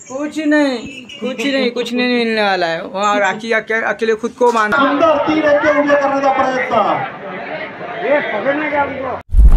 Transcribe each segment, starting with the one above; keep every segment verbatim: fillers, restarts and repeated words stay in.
कुछ नहीं कुछ नहीं कुछ नहीं मिलने वाला है। वहाँ राखी अके, अकेले खुद को माना। करने का प्रयत्न ये पकड़ने का उनको।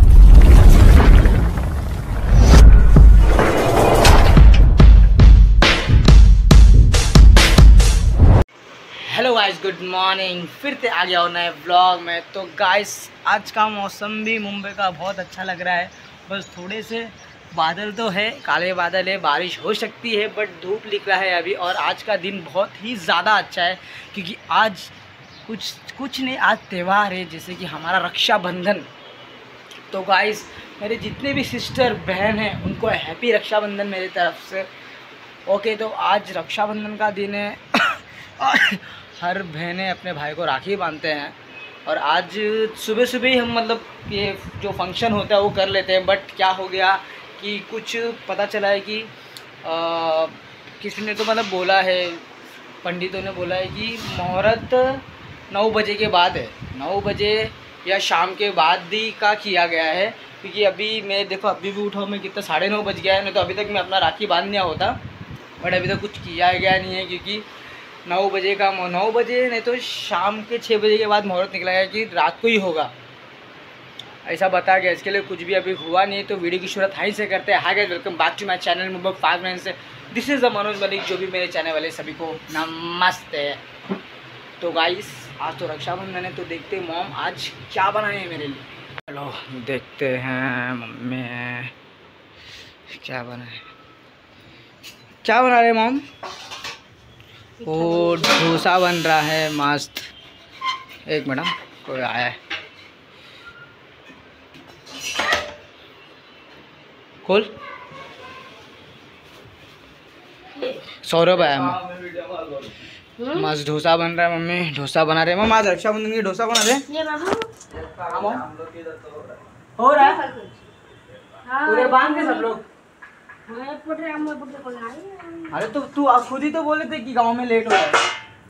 Hello guys, good morning. फिर से आ गया हो नए ब्लॉग में। तो गाइस आज का मौसम भी मुंबई का बहुत अच्छा लग रहा है। बस थोड़े से बादल तो है, काले बादल है, बारिश हो सकती है, बट धूप निकला है अभी। और आज का दिन बहुत ही ज़्यादा अच्छा है क्योंकि आज कुछ कुछ नहीं, आज त्यौहार है जैसे कि हमारा रक्षाबंधन। तो गाइस मेरे जितने भी सिस्टर बहन हैं उनको हैप्पी रक्षाबंधन मेरी तरफ से। ओके, तो आज रक्षाबंधन का दिन है। हर बहनें अपने भाई को राखी बांधते हैं। और आज सुबह सुबह ही हम मतलब ये जो फंक्शन होता है वो कर लेते हैं। बट क्या हो गया कि कुछ पता चला है कि आ, किसी ने तो मतलब बोला है, पंडितों ने बोला है कि मुहूर्त नौ बजे के बाद है, नौ बजे या शाम के बाद ही का किया गया है। क्योंकि अभी मैं देखो अभी भी उठाऊँ मैं कितना साढ़े नौ बज गया है, नहीं तो अभी तक मैं अपना राखी बांध दिया होता। बट अभी तक कुछ किया गया नहीं है क्योंकि नौ बजे का नौ बजे नहीं तो शाम के छः बजे के बाद मुहूर्त निकला है कि रात को ही होगा, ऐसा बताया गया। इसके लिए कुछ भी अभी हुआ नहीं है। तो वीडियो की शुरुआत हाई से करते हैं। Hi guys, welcome back to my channel Mumbai five nine से। This is the Manoj Malik, जो भी मेरे चैनल वाले सभी को नमस्ते। तो गाइस आज तो रक्षाबंधन है, तो देखते हैं मॉम आज क्या बनाए हैं मेरे लिए। चलो देखते हैं मम्मी क्या बनाए, क्या बना रहे मॉम। वो डोसा बन रहा है मस्त। एक मिनट, कोई आया है, खोल। सौरभ आया। मस्त डोसा बन रहा है, मम्मी डोसा बना रहे हैं। मम्मी आज रक्षाबंधन की डोसा बना रहे हो रहा है पूरे बांध के सब लोग। अरे तो तू खुद ही तो बोले थे कि गांव में लेट हो रहा है।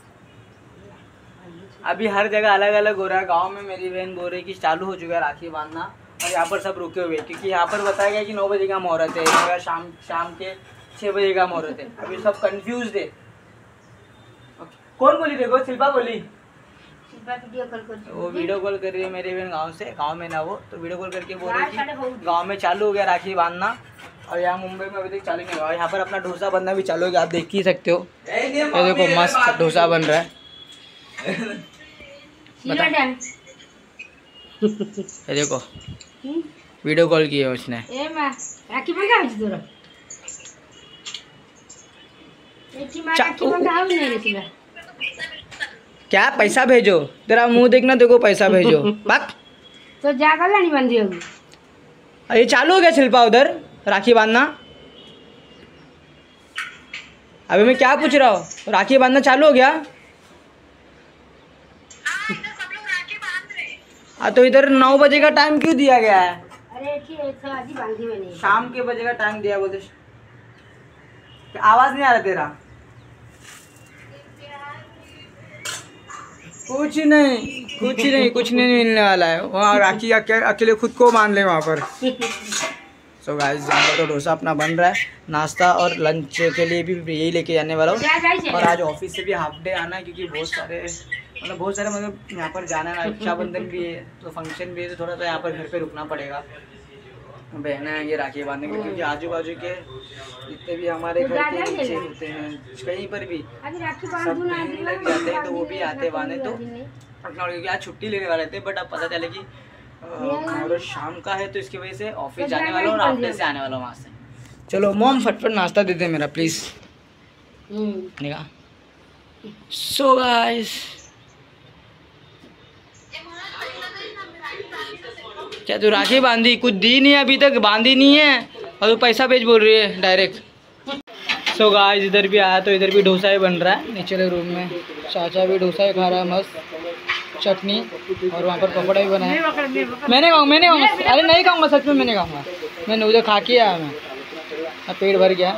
अभी हर जगह अलग अलग हो रहा है। गांव में मेरी बहन बोल रही कि चालू हो चुका है राखी बांधना, और यहाँ पर सब रुके हुए क्योंकि यहाँ पर बताया गया कि नौ बजे का मुहूर्त है, मगर शाम शाम के छः बजे का मुहूर्त है। अभी सब कंफ्यूज है। कौन बोली देखो, शिल्पा बोली। वो वीडियो कॉल कर रही है मेरी बहन गाँव से, गाँव में ना वो, तो वीडियो कॉल करके बोल रही थी गाँव में चालू हो गया राखी बांधना, और यहाँ मुंबई में अभी तक चालू नहीं हुआ। और यहाँ पर अपना डोसा बनना भी चालू हो गया, आप देख ही सकते हो। ये देखो मस्त डोसा बन रहा है। ये देखो वीडियो कॉल की है उसने। क्या पैसा भेजो, तेरा मुंह देखना, देखो पैसा भेजो। बात तो जाकर नहीं बंदी होगी। अरे चालू हो गया शिल्पा उधर राखी बांधना। अभी मैं क्या पूछ रहा हूँ, राखी बांधना चालू हो गया। हाँ तो इधर नौ बजे का टाइम क्यों दिया गया है। अरे बांधी मैंने शाम के बजे का टाइम दिया बोलते। आवाज नहीं आ रहा तेरा। कुछ नहीं कुछ नहीं कुछ नहीं मिलने वाला है। वहाँ राखी अके, अकेले खुद को मान ले वहाँ पर। सो गाइस यहाँ पर तो डोसा अपना बन रहा है। नाश्ता और लंच के लिए भी यही लेके जाने वाला हूँ। और आज ऑफिस से भी हाफ डे आना है क्योंकि बहुत सारे मतलब बहुत सारे मतलब यहाँ पर जाना है। रक्षाबंधन भी है तो फंक्शन भी है, तो थोड़ा सा यहाँ पर घर पे रुकना पड़ेगा। बहनें आएंगे राखी बांधने के, क्योंकि आजू बाजू के जितने भी हमारे घर के नीचे होते हैं कहीं पर भी सब बहन लग जाते हैं, तो वो भी आते बांधे। तो क्योंकि आज छुट्टी लेने वाले थे, बट अब पता चले कि और शाम का है तो इसकी वजह से ऑफिस जाने वाला हूँ और आफ्टर से आने वाला हूँ वहाँ से। चलो मॉम फटफट नाश्ता देते मेरा प्लीज़। सो गाइस क्या तू राखी बांधी, कुछ दी नहीं अभी तक, बांधी नहीं है और तू पैसा भेज बोल रही है डायरेक्ट। सो गाइस इधर भी आया तो इधर भी डोसा ही बन रहा है नीचे रूम में। चाचा भी डोसा ही खा रहा है, मस्त चटनी, और वहाँ पर पकौड़ा भी बना है। मैंने खाऊँ मैंने खाऊँगा अरे नहीं खाऊँगा, सच में मैंने खाऊँगा। मैंने उधर खा के आया, मैं पेट भर गया।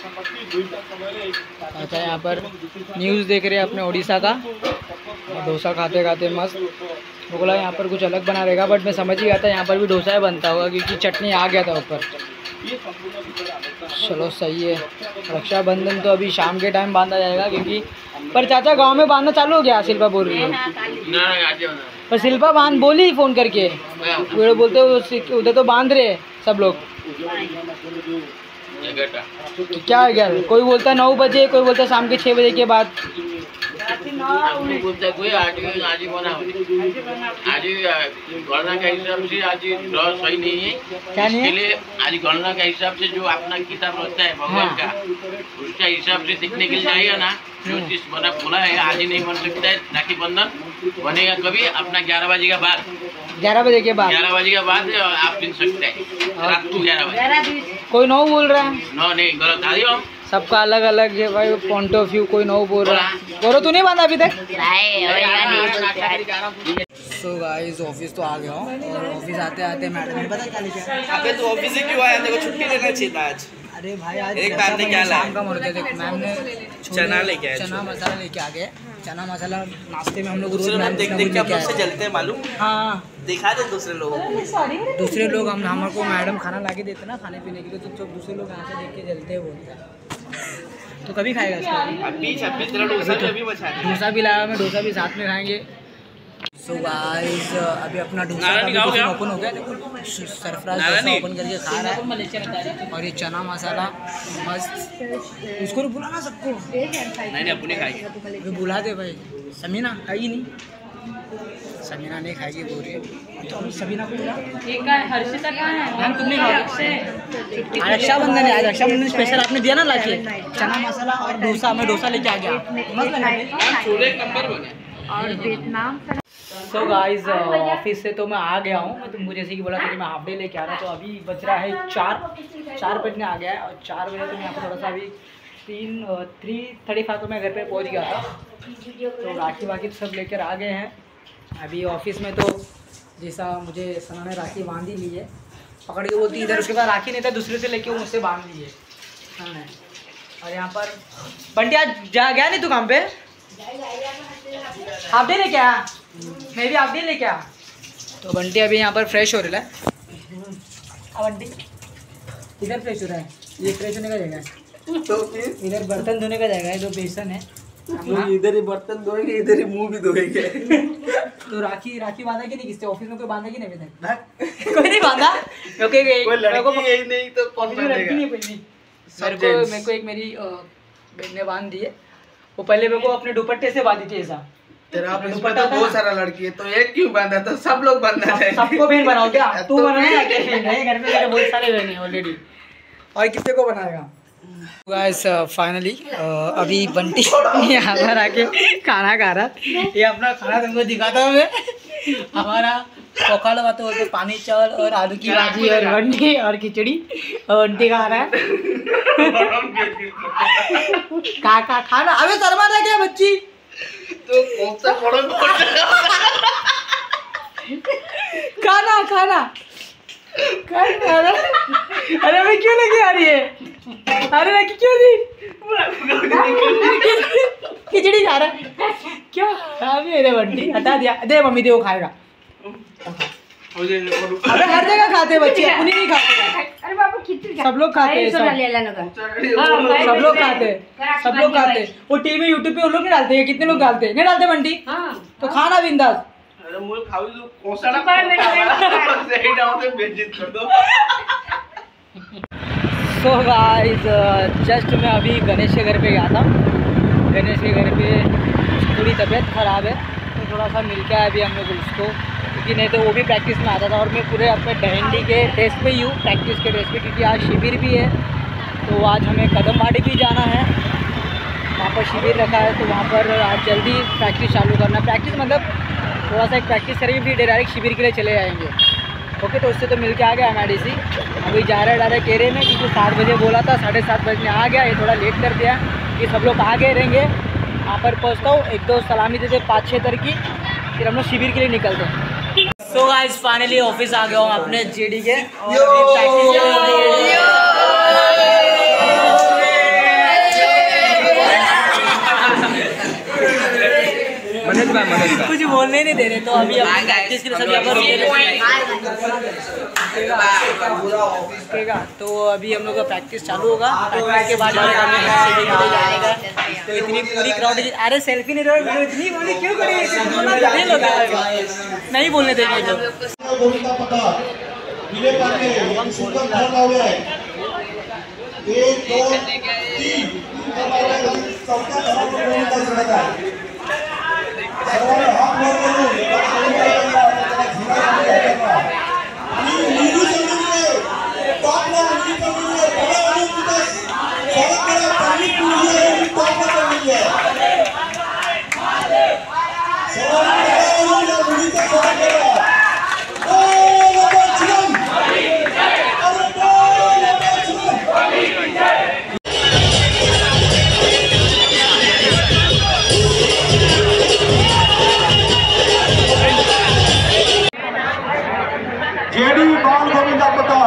अच्छा यहाँ पर न्यूज़ देख रहे हैं अपने उड़ीसा का, और डोसा खाते खाते मस्त। वो बोला यहाँ पर कुछ अलग बना रहेगा, बट मैं समझ ही गया था यहाँ पर भी डोसा ही बनता होगा क्योंकि चटनी आ गया था ऊपर। चलो सही है। रक्षाबंधन तो अभी शाम के टाइम बांधा जाएगा क्योंकि पर चाचा गांव में बांधना चालू हो गया। शिल्पा बोल रही है पर शिल्पा बांध बोली फ़ोन करके वो बोलते उधर तो बांध रहे सब लोग। क्या है क्या कोई बोलता है नौ बजे कोई बोलता है शाम के छः बजे के बाद। बोलता कोई आज आज बना आज गणना के हिसाब से आज ड्रॉ सही नहीं है। क्या नहीं है? इसके लिए आज गणना के हिसाब से जो अपना किताब रहता है भगवान हाँ। का उसका हिसाब से सीखने के लिए जाएगा ना जो चीज बना बोला है आज ही नहीं बन सकता है। राखी बंधन बनेगा कभी अपना ग्यारह बजे के बाद ग्यारह बजे के बाद ग्यारह बजे के बाद आप सीख सकते हैं रात को ग्यारह बजे। कोई नौ बोल रहा है। नो नहीं गलत आ रही सबका अलग अलग है भाई पॉइंट ऑफ व्यू। कोई नौ बोल रहा है। बोलो तू नहीं बांधा अभी तक। सो गाइस ऑफिस तो आ गया हूँ और ऑफिस आते आते मैडम ने पता क्या लिखा है। अबे तू ऑफिस से क्यों आया? देखो छुट्टी लेना चाहिए था आज। अरे भाई आज एक बार ने क्या लाया? शाम का मुर्गे देख मैम ने चना लेके आए। चना मसाला लेके आ गए। चना मसाला नाश्ते में हम लोग रोज दूसरे लोग देख देख के हम लोग से आए। जलते हैं मालूम। हाँ दिखा दे दूसरे लोगों को। दूसरे लोग हम हमारे को मैडम खाना ला के देते ना खाने पीने के लिए तो दूसरे लोग यहाँ से देख के जलते हैं बोलते हैं। तो कभी खाएगा इसको? अभी छब्बीस तेरा डोसा भी अभी बचा दे। डोसा भी लाया मैं डोसा भी साथ में खाएंगे। सो गाइस अभी अपना डोसा नारायण का हो गया? ओपन हो गया। देखो सरफराज नारायण डोसा ही? ओपन करके खा रहा है और ये चना मसाला मस्त। उसको तो बुलाना सबको। नहीं नहीं अपने खाएंगे। अभी बुला दे भाई। समीना खाएगी नहीं। समीना नहीं खाएगी बोल रही है तो अभी समीना को बुला। मैम तुमने खाओगे? आज रक्षाबंधन है। आज रक्षाबंधन स्पेशल आपने दिया ना लाके चना मसाला और डोसा। मैं डोसा लेके आ गया मस्त लगा। छोले नंबर बने और वियतनाम सो गाइस ऑफिस से तो मैं आ गया हूँ। मैं तुमको जैसे कि बोला था कि मैं हाफ डे लेके आ रहा हूँ तो अभी बज रहा है चार चार बजने आ गया है और चार बजे तो मैं यहाँ पर थोड़ा सा अभी तीन थ्री थर्टी फाइव को मैं घर पे पहुँच गया था। तो राखी वाखी सब लेकर आ गए हैं। अभी ऑफिस में तो जैसा मुझे सना ने राखी बांध ही ली है पकड़ के बोलती इधर। उसके बाद राखी नहीं था दूसरे से लेके वो मुझसे बांध ली है हाँ। और यहाँ पर बंटी आज जा गया नहीं तू काम पे? हाफ डे लेके आ। मैं भी हाफ डे लेके आ। तो बंटी अभी यहाँ पर फ्रेश हो रहा है। बंटी इधर फ्रेश हो रहा है। ये फ्रेश होने का जगह है तो फिर इधर बर्तन धोने का जगह है। जो बेसन है तो इधर ही बर्तन धोएंगे इधर ही मुंह भी धोएंगे। तो राखी राखी बांधा कि नहीं किससे? ऑफिस में कोई बांधा कि नहीं अभी तक? कोई नहीं बांधा क्योंकि कोई लड़की यही नहीं तो कौन ऑफिस में लड़की नहीं कोई नहीं। मेरे को मेरे को एक मेरी बहन ने बांध दी है। वो पहले मेरे को अपने दुपट्टे से बांधी थी ऐसा। तेरा ऑफिस में तो बहुत सारा लड़की है तो एक क्यों बांधा? तो सब लोग बांधना है। सबको बहन बनाओ क्या? तू बनाया अकेले नहीं? घर में मेरे बहुत सारे बहन हैं ऑलरेडी। और किससे को बनाएगा? गाइस फाइनली अभी बंटी यहाँ पर आके खाना खा रहा। ये अपना खाना तुमको दिखाता हूँ मैं। हमारा पकड़ बात बोलते पानी चावल और आलू की भाजी और बंटी और खिचड़ी और बंटी खा रहा है। का का खाना अबे शर्मा रहा क्या बच्ची? तो कौन सा बड़ा खाना खाना खाना। अरे मैं क्यों लेके आ रही है? अरे राखी क्यों दी? खिचड़ी खा रहा है क्यों? हाँ मेरे बंटी हटा दिया। दे मम्मी दे वो खाएगा। अबे हर जगह खाते बच्चे अपनी नहीं खाते। अरे बाबू खिचड़ी खा। सब लोग खाते हैं, सोना सब। ले लेना का। सब लोग खाते हैं सब लोग खाते हैं। वो टीवी यूट्यूब पे वो लोग नहीं डालते हैं। कितने लोग डालते हैं? नहीं डालते बंटी? हाँ तो खाना बिंदास। अरे मुझे खाओ तो कोसड़ा पर मेरे सही डाउन से बेइज्जत कर दो। सो गाइस जस्ट मैं अभी गणेश के घर पे गया था। गणेश के घर पे थोड़ी तबीयत ख़राब है तो थोड़ा सा मिल के आया अभी हम लोग उसको, क्योंकि नहीं तो वो भी प्रैक्टिस में आता था। और मैं पूरे अपने डंडी के ड्रेस पे ही हूँ, प्रैक्टिस के ड्रेस पे, क्योंकि आज शिविर भी है। तो आज हमें कदम बाड़ी भी जाना है, वहाँ पर शिविर रखा है। तो वहाँ पर आज जल्दी प्रैक्टिस चालू करना। प्रैक्टिस मतलब थोड़ा सा एक प्रैक्टिस करेंगे फिर डायरेक्ट शिविर के लिए चले जाएंगे। ओके तो उससे तो मिल के आ गया एम आई डी सी। अभी जा रहा है डायरेक्ट केरे में, क्योंकि सात बजे बोला था, साढ़े सात बजे आ गया। ये थोड़ा लेट कर दिया कि सब लोग आगे रहेंगे। वहाँ पर पहुँचता हूँ, एक दो सलामी देते पाँच छः तर की, फिर हम लोग शिविर के लिए निकलते हैं। सो गाइस फाइनली ऑफिस आ गया हूँ अपने जे डी के, और अभी प्रैक्टिस कुछ बोलने नहीं दे रहे। तो अभी प्रैक्टिस के लिए सब यहाँ पर ठीक है, तो अभी हम लोग का प्रैक्टिस चालू होगा। प्रैक्टिस के बाद हमें हमें जाने का। तो इतनी पूरी क्राउड, अरे सेल्फी नहीं रहे, वीडियो इतनी बोली क्यों करी? नहीं बोलने देंगे लोग। गोविंदा पता मिले पाके हम सुपर खड़ा हुआ है। एक दो तीन सबका धर्म गोविंदा चढ़ता है। सर्वांग हाथ मोड़ करो नीलू चंद्र टॉप में नीलू चंद्र बड़ा वाली विकास बहुत बड़ा पानी पूरी है टॉप में चल रही है। सर्वांग वाली पूरी का स्वागत है। जेडी बाल गोविंदा पता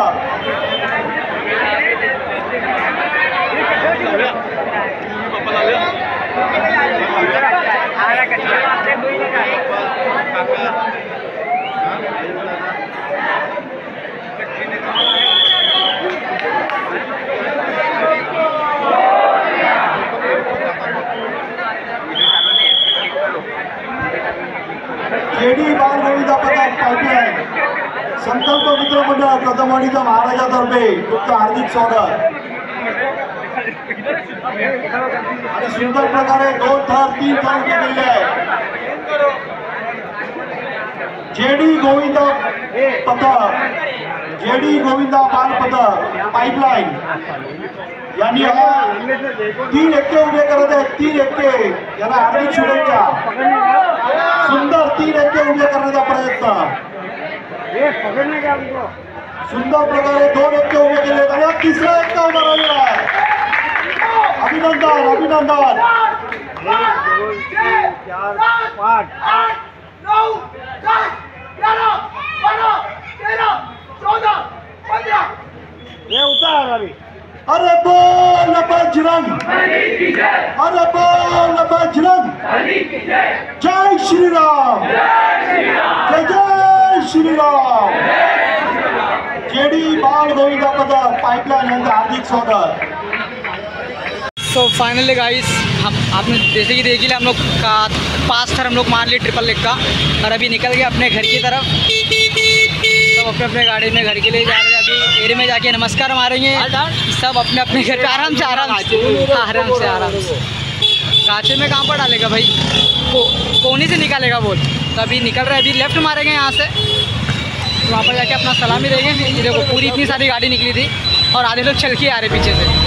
जेडी बाल गोविंदा पता पाइपलाइन संकल्प मित्र मंडळ कदमवाडीचा महाराजातर्फे तुमचं हार्दिक स्वागत। आणि सुंदर प्रकारे दोन थर तीन थर केलेले आहे। जेडी गोविंदा पथक जेडी गोविंदा बाल पथक पाइपलाइन यांनी तीन एक्के उभे करत आहेत। तीन एक्के यांना हार्दिक शुभेच्छा। सुंदर तीन एक्के उभे करण्याचा प्रयत्न सुंदर प्रकारे दोन एक्के उभे केले आणि तिसरा एक्का उभा राहिलेला आहे। अभिनंदन अभिनंदन। चार पाच नऊ दस ग्यारह बारह तेरह चौदह पंद्रह ये उतार अभी। अरे बोल बजरंग, अरे बोल बजरंग, जय श्री राम, जय जय श्री राम। जेडी बाल गोविंदा पथक पाइपलाइन यांचं हार्दिक स्वागत। तो फाइनली गाइस हम आपने जैसे कि देख लिया, हम लोग का पाँच थर हम लोग मार लिए ट्रिपल लेग का, और अभी निकल गए अपने घर की तरफ। सब अपने अपने गाड़ी में घर के लिए जा रहे हैं। अभी एरिया में जाके नमस्कार मारेंगे सब अपने अपने घर पे आराम से आराम से आराम से आराम से। गाचे में कहाँ पर डालेगा भाई, को कोने से निकालेगा बोल। तो अभी निकल रहे हैं, अभी लेफ्ट मारेंगे यहाँ से, तो वहाँ पर जाके अपना सलामी देंगे। ये देखो पूरी इतनी सारी गाड़ी निकली थी और आधे लोग चल के आ रहे पीछे से।